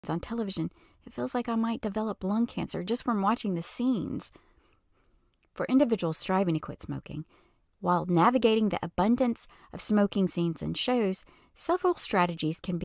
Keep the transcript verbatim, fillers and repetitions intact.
on television, it feels like I might develop lung cancer just from watching the scenes. For individuals striving to quit smoking, while navigating the abundance of smoking scenes and shows, several strategies can be